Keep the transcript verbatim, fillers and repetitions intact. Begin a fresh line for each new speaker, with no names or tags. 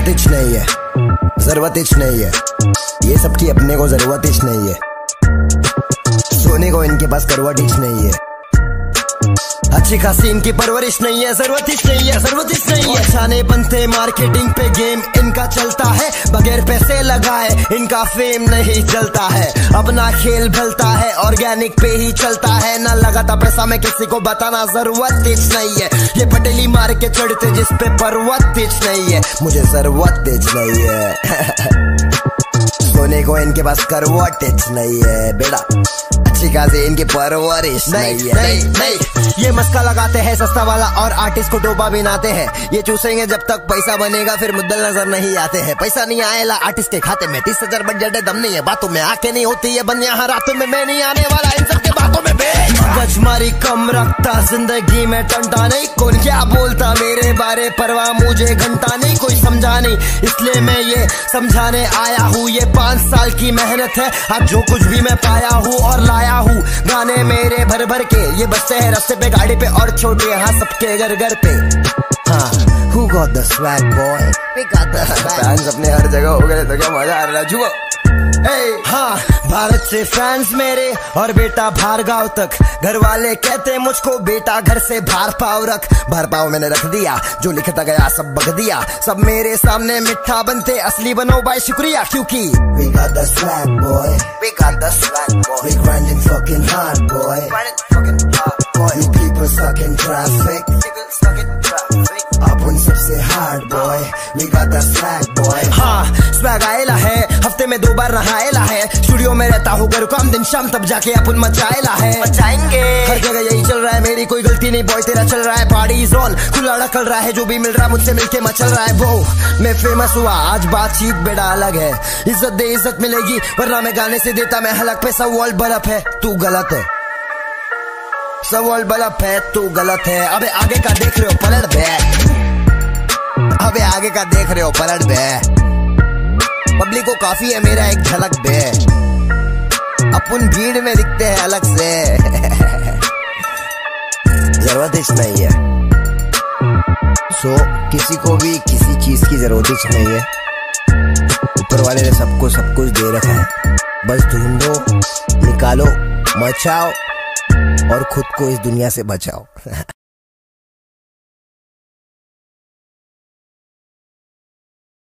जरूरत ही नहीं है, जरूरत ही नहीं है, ये सब की अपने को जरूरत ही नहीं है। सोने को इनके पास करवट ही नहीं है, अच्छी खासी इनकी परवरिश नहीं है, जरूरत ही नहीं है, जरूरत ही नहीं है। छाने बनते मार्केटिंग पे गेम इनका चलता है, बगैर पैसे लगाए इनका फेम नहीं चलता है। अपना खेल भलता है, ऑर्गेनिक पे ही चलता है, ना लगाता पैसा में किसी को बताना जरूरत ही नहीं है। ये पटेली मार के चढ़ते जिस पे पर्वत ही नहीं है, मुझे जरूरत ही नहीं है। सोने को इनके पास करवट ही नहीं है बेटा, खासी इनकी परवरिश नहीं, नहीं, नहीं, नहीं। ये मस्का लगाते हैं सस्ता वाला और आर्टिस्ट को डोबा बिनाते हैं। ये चूसेंगे जब तक पैसा बनेगा, फिर मुद्दल नजर नहीं आते हैं। पैसा नहीं आएला आर्टिस्ट के खाते में, तीस हजार बजट है, दम नहीं है बातों में, आके नहीं होती है बन यहाँ रातों में। मैं नहीं आने वाला इन सबके बातों में, गजमारी कम रखता जिंदगी में टंटा नहीं। कौन क्या बोलता मेरे बारे परवाह मुझे घंटा नहीं, कोई समझा नहीं इसलिए मैं ये समझाने आया हूँ। ये पांच साल की मेहनत है, आज जो कुछ भी मैं पाया हूँ और लाया हूँ, गाने मेरे भर भर के ये बसते हैं रास्ते पे गाड़ी पे और छोटे हाँ सबके घर घर पे। हाँ who got the swag boy, we got the swag। Fans अपने हर जगह हो गए तो क्या मजा आ रहा जुआ। Hey, हाँ भारत से फैंस मेरे और बेटा बाहर गाँव तक, घर वाले कहते मुझको बेटा घर से बाहर पाव रख। बाहर पाव मैंने रख दिया, जो लिखता गया सब बग दिया, सब मेरे सामने मिठा बनते असली बनो भाई शुक्रिया। क्योंकि we got the swag boy, we got the swag boy, we grinding fucking hard boy, grinding fucking hard boy, you people stuck in traffic, people stuck in traffic, अपन सबसे hard boy, we got the swag boy। हाँ swag आएला है, हफ्ते में दो बार नहाएला है, studio में रहता हूँ घर काम दिन शाम, तब जाके अपन मचाएला है, मचाएंगे। हर जगह यही चल रहा है, मेरी कोई गलती नहीं बॉय, तेरा चल रहा है पार्टी जोन, खुला ढकल रहा है, जो भी मिल रहा है मुझसे मिलके मचल रहा है। वो मैं फेमस हुआ आज बातचीत बेटा अलग है, इज्जत दे इज्जत मिलेगी, वरना मैं गाने से देता मैं हलक पे। सब वर्ल्ड बल्ब है तू गलत है, सब वर्ल्ड बल्ब है तू गलत है। अबे आगे का देख रहे हो पलट दे, अबे आगे का देख रहे हो पलट दे, पब्लिक को काफी है मेरा एक झलक दे, अपन भीड़ में दिखते हैं अलग से। जरूरत ही नहीं है, सो किसी को भी किसी चीज की जरूरत ही नहीं है। ऊपर वाले ने सबको सब कुछ दे रखा है, बस ढूंढो, निकालो, मचाओ और खुद को इस दुनिया से बचाओ।